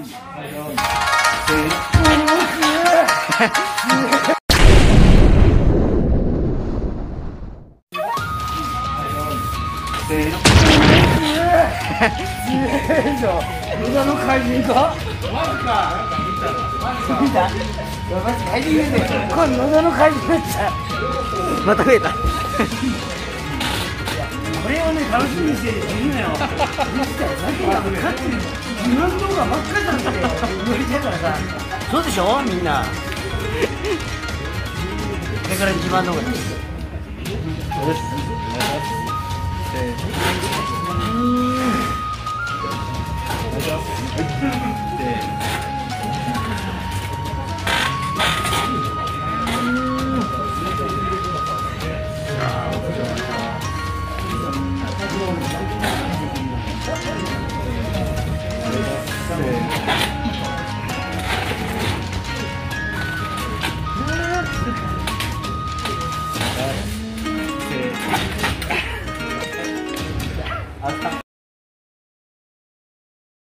無駄の怪人か見た怪人出てこれ野田の怪人だったまた増えたこれをね楽しみにしてるのよさっきから勝ってる自慢動画ばっかりなんて言われちゃうからさそうでしょみんなこれから自慢動画です